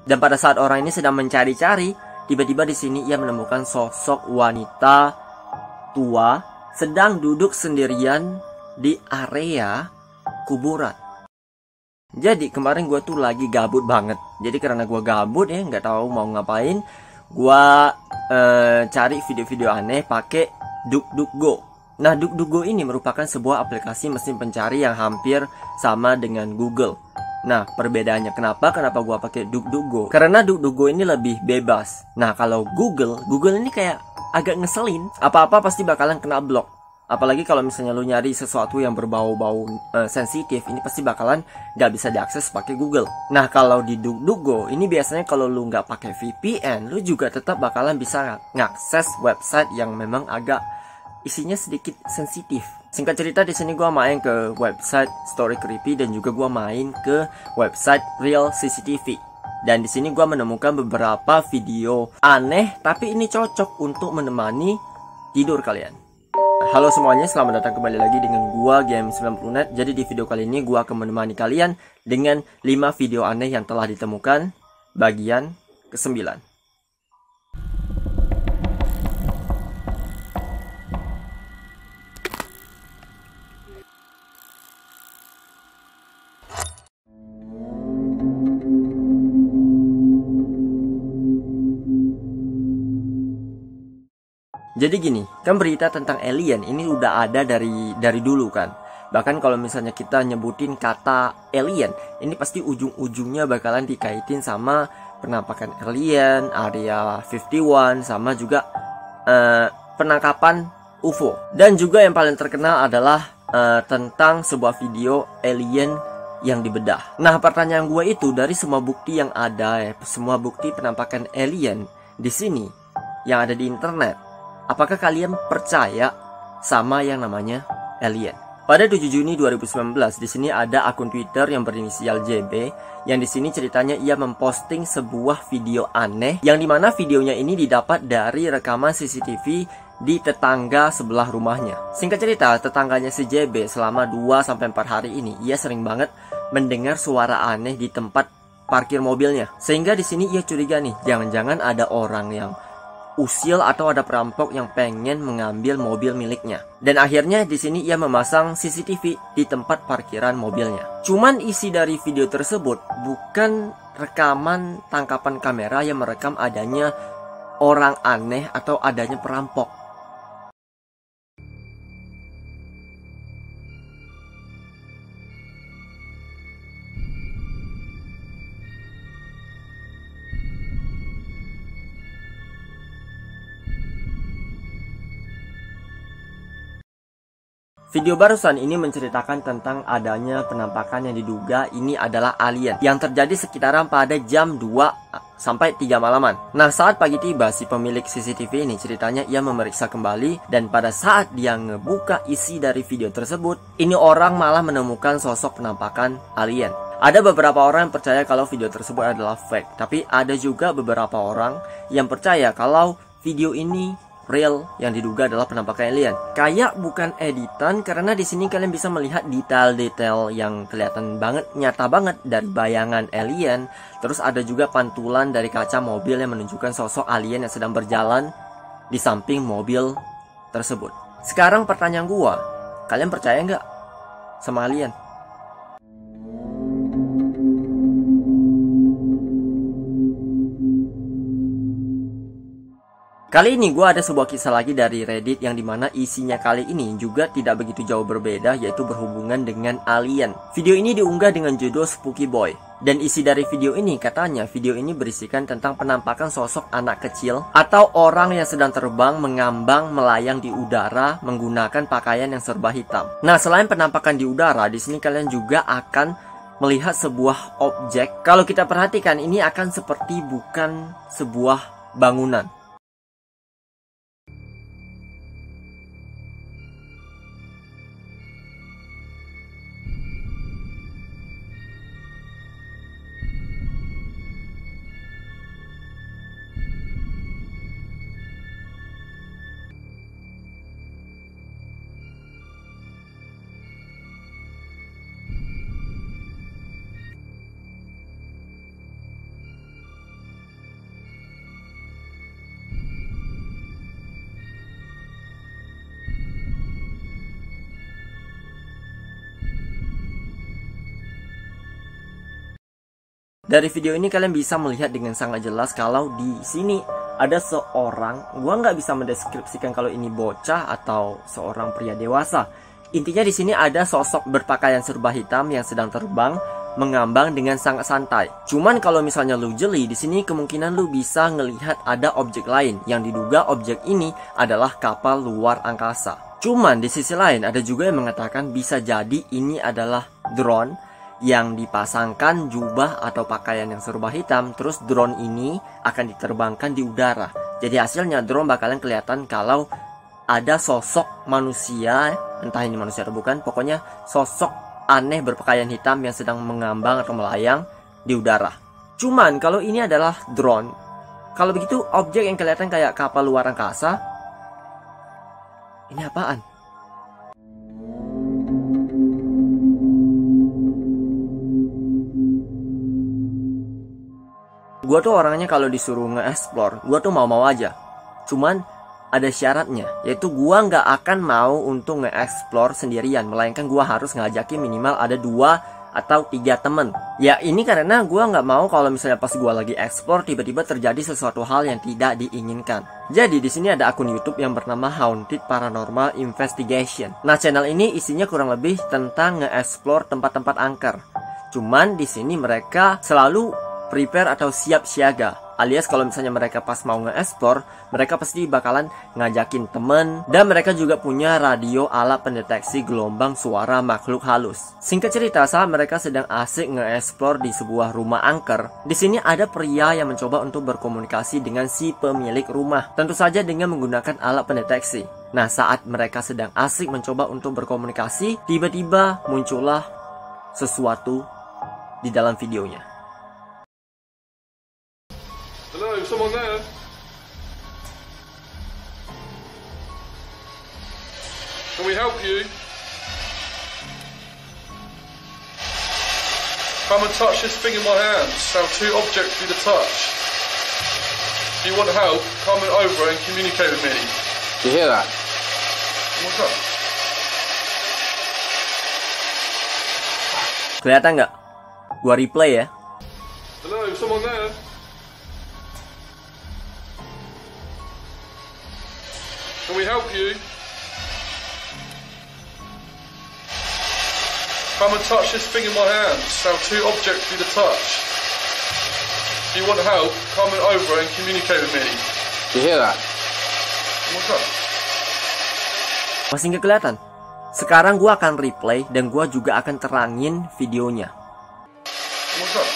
Dan pada saat orang ini sedang mencari-cari, tiba-tiba di sini ia menemukan sosok wanita tua sedang duduk sendirian di area kuburan. Jadi kemarin gue tuh lagi gabut banget. Jadi karena gue gabut ya, nggak tahu mau ngapain, gue cari video-video aneh pakai DuckDuckGo. Nah, DuckDuckGo ini merupakan sebuah aplikasi mesin pencari yang hampir sama dengan Google. Nah, perbedaannya kenapa gue pakai DuckDuckGo? Karena DuckDuckGo ini lebih bebas. Nah, kalau Google ini kayak agak ngeselin. Apa-apa pasti bakalan kena blok. Apalagi kalau misalnya lu nyari sesuatu yang berbau-bau sensitif, ini pasti bakalan nggak bisa diakses pakai Google. Nah, kalau di DuckDuckGo ini biasanya kalau lu nggak pakai VPN, lu juga tetap bakalan bisa ngakses website yang memang agak isinya sedikit sensitif. Singkat cerita, di sini gua main ke website Story Creepy dan juga gua main ke website Real CCTV. Dan di sini gua menemukan beberapa video aneh, tapi ini cocok untuk menemani tidur kalian. Halo semuanya, selamat datang kembali lagi dengan gua Game90net. Jadi di video kali ini gua akan menemani kalian dengan 5 video aneh yang telah ditemukan bagian ke-9. Jadi gini, kan berita tentang alien ini udah ada dari dulu kan. Bahkan kalau misalnya kita nyebutin kata alien, ini pasti ujung-ujungnya bakalan dikaitin sama penampakan alien, Area 51, sama juga penangkapan UFO. Dan juga yang paling terkenal adalah tentang sebuah video alien yang dibedah. Nah, pertanyaan gue itu, dari semua bukti yang ada, semua bukti penampakan alien di sini yang ada di internet, apakah kalian percaya sama yang namanya alien? Pada 7 Juni 2019, di sini ada akun Twitter yang berinisial JB, yang di sini ceritanya ia memposting sebuah video aneh, yang dimana videonya ini didapat dari rekaman CCTV di tetangga sebelah rumahnya. Singkat cerita, tetangganya si JB selama 2-4 hari ini, ia sering banget mendengar suara aneh di tempat parkir mobilnya. Sehingga di sini ia curiga nih, jangan-jangan ada orang yang usil atau ada perampok yang pengen mengambil mobil miliknya. Dan akhirnya di sini ia memasang CCTV di tempat parkiran mobilnya. Cuman isi dari video tersebut bukan rekaman tangkapan kamera yang merekam adanya orang aneh atau adanya perampok. Video barusan ini menceritakan tentang adanya penampakan yang diduga ini adalah alien yang terjadi sekitaran pada jam 2-3 malaman. Nah, saat pagi tiba, si pemilik CCTV ini ceritanya ia memeriksa kembali, dan pada saat dia ngebuka isi dari video tersebut, ini orang malah menemukan sosok penampakan alien. Ada beberapa orang yang percaya kalau video tersebut adalah fake, tapi ada juga beberapa orang yang percaya kalau video ini real yang diduga adalah penampakan alien. Kayak bukan editan, karena di sini kalian bisa melihat detail-detail yang kelihatan banget, nyata banget dari bayangan alien. Terus ada juga pantulan dari kaca mobil yang menunjukkan sosok alien yang sedang berjalan di samping mobil tersebut. Sekarang pertanyaan gua, kalian percaya nggak sama alien? Kali ini gue ada sebuah kisah lagi dari Reddit, yang dimana isinya kali ini juga tidak begitu jauh berbeda, yaitu berhubungan dengan alien. Video ini diunggah dengan judul Spooky Boy. Dan isi dari video ini katanya video ini berisikan tentang penampakan sosok anak kecil atau orang yang sedang terbang, mengambang, melayang di udara menggunakan pakaian yang serba hitam. Nah, selain penampakan di udara, di sini kalian juga akan melihat sebuah objek. Kalau kita perhatikan, ini akan seperti bukan sebuah bangunan. Dari video ini kalian bisa melihat dengan sangat jelas kalau di sini ada seorang, gua nggak bisa mendeskripsikan kalau ini bocah atau seorang pria dewasa. Intinya di sini ada sosok berpakaian serba hitam yang sedang terbang mengambang dengan sangat santai. Cuman kalau misalnya lu jeli, di sini kemungkinan lu bisa ngelihat ada objek lain yang diduga objek ini adalah kapal luar angkasa. Cuman di sisi lain ada juga yang mengatakan bisa jadi ini adalah drone yang dipasangkan jubah atau pakaian yang serba hitam, terus drone ini akan diterbangkan di udara. Jadi hasilnya drone bakalan kelihatan kalau ada sosok manusia, entah ini manusia atau bukan, pokoknya sosok aneh berpakaian hitam yang sedang mengambang atau melayang di udara. Cuman kalau ini adalah drone, kalau begitu objek yang kelihatan kayak kapal luar angkasa, ini apaan? Gua tuh orangnya kalau disuruh nge-explore, gua tuh mau-mau aja. Cuman ada syaratnya, yaitu gua nggak akan mau untuk nge-explore sendirian, melainkan gua harus ngajakin minimal ada 2 atau 3 temen. Ya ini karena gua nggak mau kalau misalnya pas gua lagi explore tiba-tiba terjadi sesuatu hal yang tidak diinginkan. Jadi di sini ada akun YouTube yang bernama Haunted Paranormal Investigation. Nah channel ini isinya kurang lebih tentang nge-explore tempat-tempat angker. Cuman di sini mereka selalu prepare atau siap siaga, alias kalau misalnya mereka pas mau nge-explore, mereka pasti bakalan ngajakin temen, dan mereka juga punya radio alat pendeteksi gelombang suara makhluk halus. Singkat cerita, saat mereka sedang asik nge-explore di sebuah rumah angker, di sini ada pria yang mencoba untuk berkomunikasi dengan si pemilik rumah, tentu saja dengan menggunakan alat pendeteksi. Nah, saat mereka sedang asik mencoba untuk berkomunikasi, tiba-tiba muncullah sesuatu di dalam videonya. Hello, someone there? Can we help you? Come and touch this thing in my hands. There are 2 objects for you to touch. If you want help, come over and communicate with me. You hear that? What's up? Kelihatan nggak? Gua replay ya. Hello, someone there? Can we help you? Come and touch this thing in my hands. There are 2 objects for you to touch. If you want help, come over and communicate with me. You hear that? What's up? Masih nggak kelihatan? Sekarang gua akan replay dan gua juga akan terangin videonya. What's up?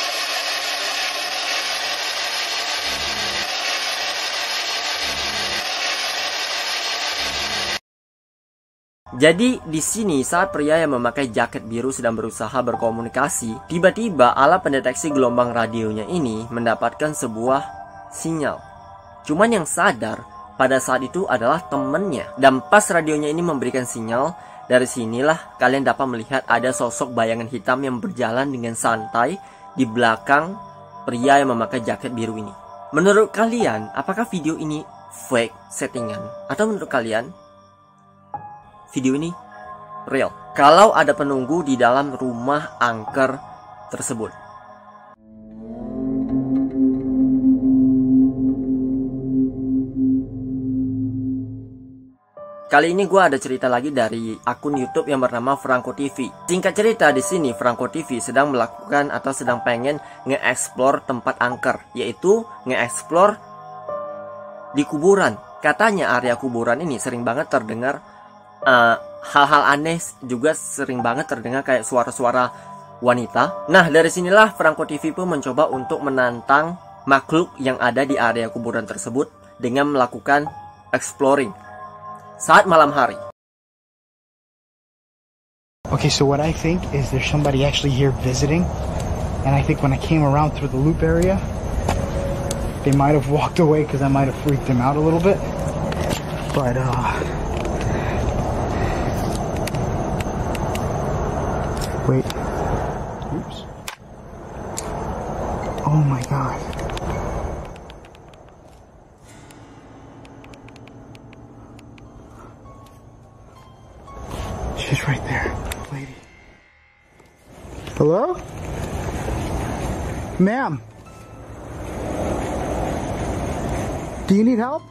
Jadi di sini saat pria yang memakai jaket biru sedang berusaha berkomunikasi, tiba-tiba alat pendeteksi gelombang radionya ini mendapatkan sebuah sinyal. Cuman yang sadar pada saat itu adalah temennya. Dan pas radionya ini memberikan sinyal, dari sinilah kalian dapat melihat ada sosok bayangan hitam yang berjalan dengan santai di belakang pria yang memakai jaket biru ini. Menurut kalian, apakah video ini fake, settingan? Atau menurut kalian video ini real? Kalau ada penunggu di dalam rumah angker tersebut. Kali ini gue ada cerita lagi dari akun YouTube yang bernama Franco TV. Singkat cerita, di sini Franco TV sedang melakukan atau sedang pengen nge-explore tempat angker, yaitu nge-explore di kuburan. Katanya area kuburan ini sering banget terdengar hal-hal aneh, juga sering banget terdengar kayak suara-suara wanita. Nah, dari sinilah Franco TV pun mencoba untuk menantang makhluk yang ada di area kuburan tersebut dengan melakukan exploring saat malam hari. Okay, so what I think is there's somebody actually here visiting, and I think when I came around through the loop area, they might have walked away because I might have freaked them out a little bit. But wait. Oops. Oh my God. She's right there, lady. Hello? Ma'am, do you need help?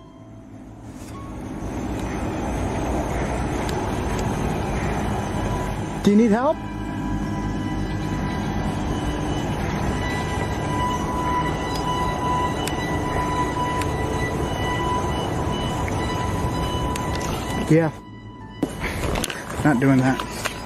Do you need help? Yeah. Not doing that.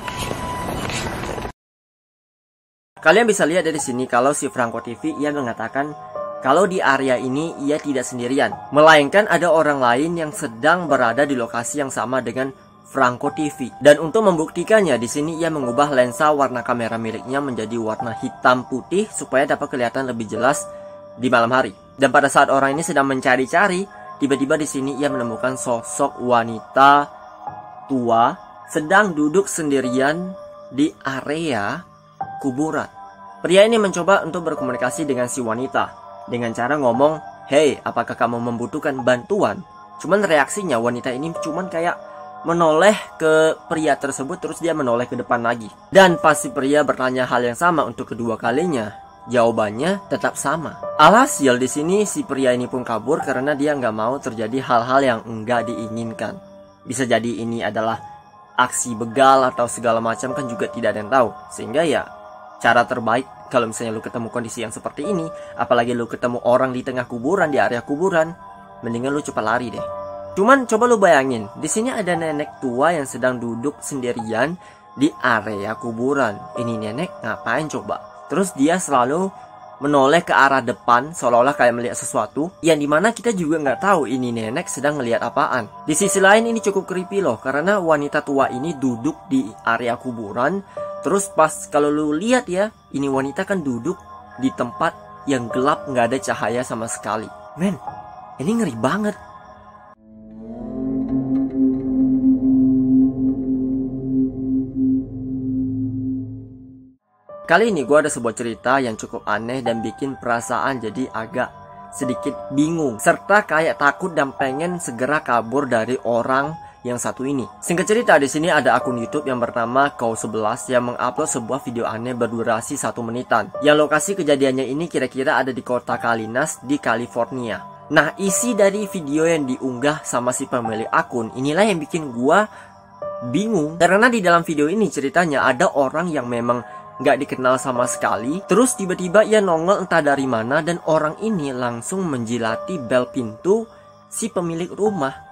Kalian bisa lihat dari sini kalau si Franco TV ia mengatakan kalau di area ini ia tidak sendirian, melainkan ada orang lain yang sedang berada di lokasi yang sama dengan Franco TV. Dan untuk membuktikannya, di sini ia mengubah lensa warna kamera miliknya menjadi warna hitam putih supaya dapat kelihatan lebih jelas di malam hari. Dan pada saat orang ini sedang mencari-cari, tiba-tiba di sini ia menemukan sosok wanita tua sedang duduk sendirian di area kuburan. Pria ini mencoba untuk berkomunikasi dengan si wanita dengan cara ngomong, "Hey, apakah kamu membutuhkan bantuan?" Cuman reaksinya wanita ini cuman kayak menoleh ke pria tersebut, terus dia menoleh ke depan lagi. Dan pas si pria bertanya hal yang sama untuk kedua kalinya, jawabannya tetap sama. Alhasil di sini si pria ini pun kabur karena dia nggak mau terjadi hal-hal yang enggak diinginkan. Bisa jadi ini adalah aksi begal atau segala macam, kan juga tidak ada yang tahu. Sehingga ya cara terbaik kalau misalnya lu ketemu kondisi yang seperti ini, apalagi lu ketemu orang di tengah kuburan, di area kuburan, mendingan lu cepat lari deh. Cuman coba lu bayangin, di sini ada nenek tua yang sedang duduk sendirian di area kuburan. Ini nenek ngapain coba? Terus dia selalu menoleh ke arah depan seolah-olah kayak melihat sesuatu yang dimana kita juga nggak tahu ini nenek sedang melihat apaan. Di sisi lain ini cukup creepy loh, karena wanita tua ini duduk di area kuburan. Terus pas kalau lu lihat ya, ini wanita kan duduk di tempat yang gelap, nggak ada cahaya sama sekali. Men, ini ngeri banget. Kali ini gue ada sebuah cerita yang cukup aneh dan bikin perasaan jadi agak sedikit bingung, serta kayak takut dan pengen segera kabur dari orang yang satu ini. Singkat cerita, di sini ada akun YouTube yang bernama Kau11 yang mengupload sebuah video aneh berdurasi 1 menitan. Yang lokasi kejadiannya ini kira-kira ada di kota Salinas di California. Nah, isi dari video yang diunggah sama si pemilik akun inilah yang bikin gua bingung, karena di dalam video ini ceritanya ada orang yang memang nggak dikenal sama sekali, terus tiba-tiba ia nongol entah dari mana dan orang ini langsung menjilati bel pintu si pemilik rumah.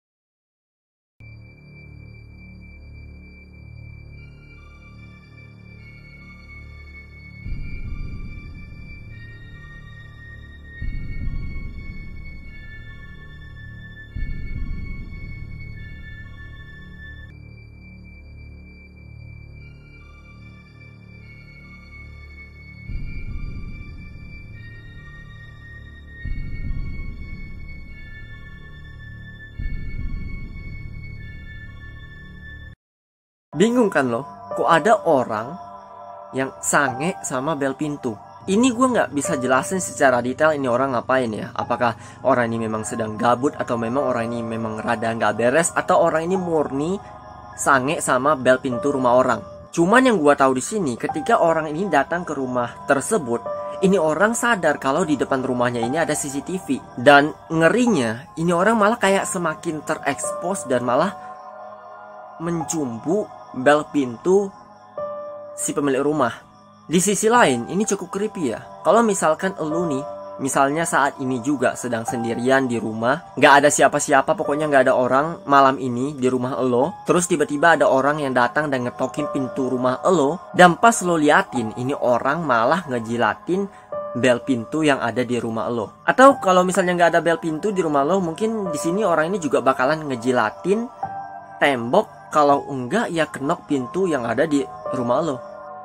Bingung kan lo? Kok ada orang yang sange sama bel pintu? Ini gue nggak bisa jelasin secara detail ini orang ngapain ya. Apakah orang ini memang sedang gabut, atau memang orang ini memang rada nggak beres, atau orang ini murni sange sama bel pintu rumah orang. Cuman yang gue tahu di sini, ketika orang ini datang ke rumah tersebut, ini orang sadar kalau di depan rumahnya ini ada CCTV. Dan ngerinya, ini orang malah kayak semakin terekspos dan malah mencumbu bel pintu si pemilik rumah. Di sisi lain, ini cukup creepy ya. Kalau misalkan elu nih, misalnya saat ini juga sedang sendirian di rumah, nggak ada siapa-siapa, pokoknya nggak ada orang malam ini di rumah elo. Terus tiba-tiba ada orang yang datang dan ngetokin pintu rumah elo, dan pas lo liatin, ini orang malah ngejilatin bel pintu yang ada di rumah lo. Atau kalau misalnya nggak ada bel pintu di rumah lo, mungkin di sini orang ini juga bakalan ngejilatin tembok. Kalau enggak ya kenok pintu yang ada di rumah lo.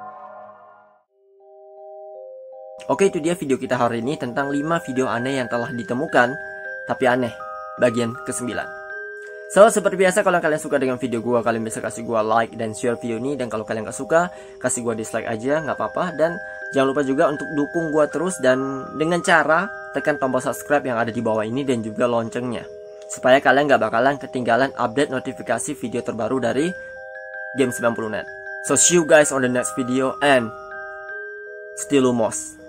Oke, itu dia video kita hari ini tentang 5 video aneh yang telah ditemukan tapi aneh, bagian ke-9. So, seperti biasa, kalau kalian suka dengan video gue, kalian bisa kasih gue like dan share video ini. Dan kalau kalian gak suka, kasih gue dislike aja, gak apa-apa. Dan jangan lupa juga untuk dukung gue terus, dan dengan cara tekan tombol subscribe yang ada di bawah ini dan juga loncengnya, supaya kalian gak bakalan ketinggalan update notifikasi video terbaru dari Game 90net. So see you guys on the next video, and stay lumos.